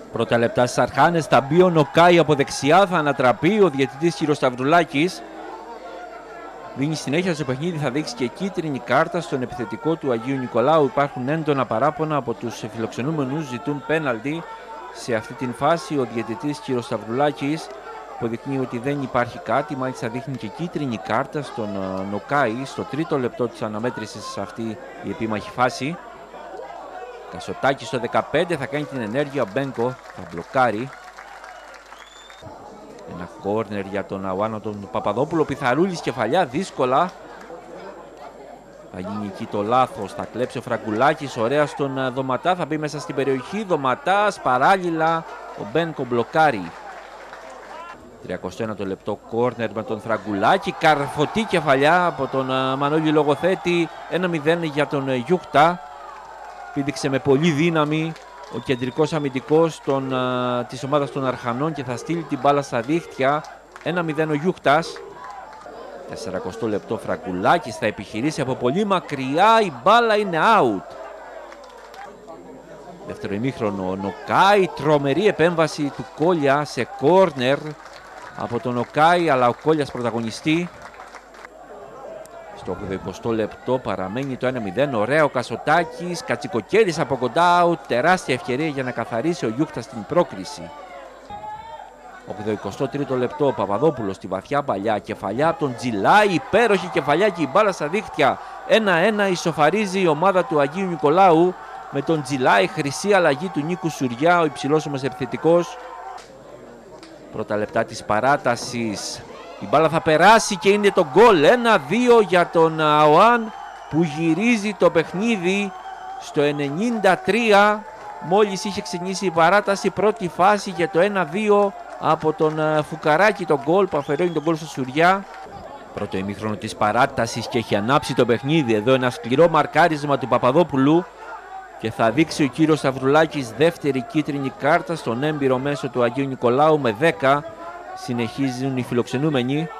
Πρώτα λεπτά στις Αρχάνες θα μπει ο Νοκάι από δεξιά, θα ανατραπεί ο διαιτητής Χιροσταυρουλάκης. Δίνει συνέχεια στο παιχνίδι, θα δείξει και κίτρινη κάρτα στον επιθετικό του Αγίου Νικολάου. Υπάρχουν έντονα παράπονα από τους φιλοξενούμενους, ζητούν πέναλτι σε αυτή την φάση. Ο διαιτητής Χιροσταυρουλάκης αποδεικνύει ότι δεν υπάρχει κάτι, μάλιστα δείχνει και κίτρινη κάρτα στον Νοκάι στο τρίτο λεπτό της αναμέτρησης σε αυτή η επίμαχη φάση. Κασοτάκης στο 15 θα κάνει την ενέργεια, ο Μπένκο θα μπλοκάρει. Ένα κόρνερ για τον Αουάνα τον Παπαδόπουλο, Πιθαρούλης κεφαλιά, δύσκολα. Θα γίνει εκεί το λάθος, θα κλέψει ο Φραγκουλάκης, ωραία στον Δωματά, θα μπει μέσα στην περιοχή, Δωματάς, παράλληλα ο Μπένκο μπλοκάρει. 31ο λεπτό κόρνερ με τον Φραγκουλάκη, καρφωτή κεφαλιά από τον Μανώλη Λογοθέτη, 1-0 για τον Γιούχτα. Πήδηξε με πολύ δύναμη ο κεντρικός αμυντικός της ομάδας των Αρχανών και θα στείλει την μπάλα στα δίχτυα. 1-0 ο Γιούχτας. 40ο λεπτό Φραγκουλάκης θα επιχειρήσει από πολύ μακριά, η μπάλα είναι out. Δεύτερο ημίχρονο, ο Νοκάι, τρομερή επέμβαση του Κόλια σε κόρνερ από τον Νοκάι, αλλά ο Κόλιας πρωταγωνιστή. Στο 80ο λεπτό παραμένει το 1-0, ωραία ο Κασοτάκης, Κατσικοκέρης από κοντά, τεράστια ευκαιρία για να καθαρίσει ο Γιούχτας στην πρόκριση. 83ο λεπτό, ο Παπαδόπουλος στη βαθιά παλιά, κεφαλιά από τον Τζιλάι, υπέροχη κεφαλιά και η μπάλα στα δίχτυα. 1-1 ισοφαρίζει η ομάδα του Αγίου Νικολάου με τον Τζιλάι, χρυσή αλλαγή του Νίκου Σουριά, ο υψηλός όμως επιθετικός. Πρώτα λεπτά της παράτασης. Η μπάλα θα περάσει και είναι το γκολ. 1-2 για τον Αουάν που γυρίζει το παιχνίδι στο 93. Μόλις είχε ξεκινήσει η παράταση, πρώτη φάση για το 1-2 από τον Φουκαράκη, το γκολ που αφαιρώνει τον γκολ στο Σουριά. Πρώτο ημίχρονο της παράτασης και έχει ανάψει το παιχνίδι. Εδώ ένα σκληρό μαρκάρισμα του Παπαδόπουλου και θα δείξει ο κύριος Σταυρουλάκης δεύτερη κίτρινη κάρτα στον έμπειρο μέσο του Αγίου Νικολάου με 10. Συνεχίζουν οι φιλοξενούμενοι.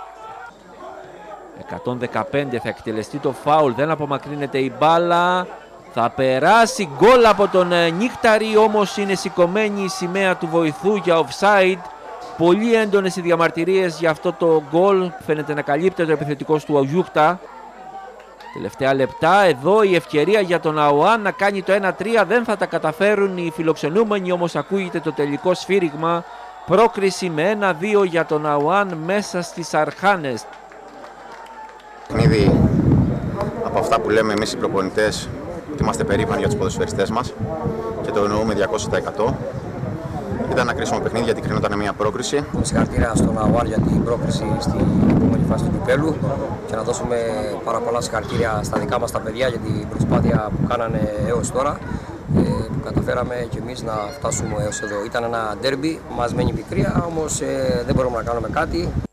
115 θα εκτελεστεί το φάουλ, δεν απομακρύνεται η μπάλα. Θα περάσει γκολ από τον Νίχταρη, όμως είναι σηκωμένη η σημαία του βοηθού για offside. Πολύ έντονες οι διαμαρτυρίες για αυτό το γκολ. Φαίνεται να καλύπτεται ο επιθετικός του Γιούχτα. Τελευταία λεπτά, εδώ η ευκαιρία για τον Αουάν να κάνει το 1-3. Δεν θα τα καταφέρουν οι φιλοξενούμενοι, όμως ακούγεται το τελικό σφύριγμα. Πρόκριση με 1-2 για τον Αουάν μέσα στις Αρχάνες. Παιχνίδι από αυτά που λέμε εμείς οι προπονητές, ότι είμαστε περήφανοι για τους ποδοσφαιριστές μας και το εννοούμε 200%. Ήταν ένα κρίσιμο παιχνίδι γιατί κρίνονταν μια πρόκριση. Συγχαρητήρια στον Αουάν για την πρόκριση στην επόμενη φάση του κυπέλου και να δώσουμε πάρα πολλά συγχαρητήρια στα δικά μας τα παιδιά για την προσπάθεια που κάνανε έως τώρα. Που καταφέραμε και εμείς να φτάσουμε έως εδώ. Ήταν ένα ντέρμπι, μας μένει πικρία, όμως δεν μπορούμε να κάνουμε κάτι.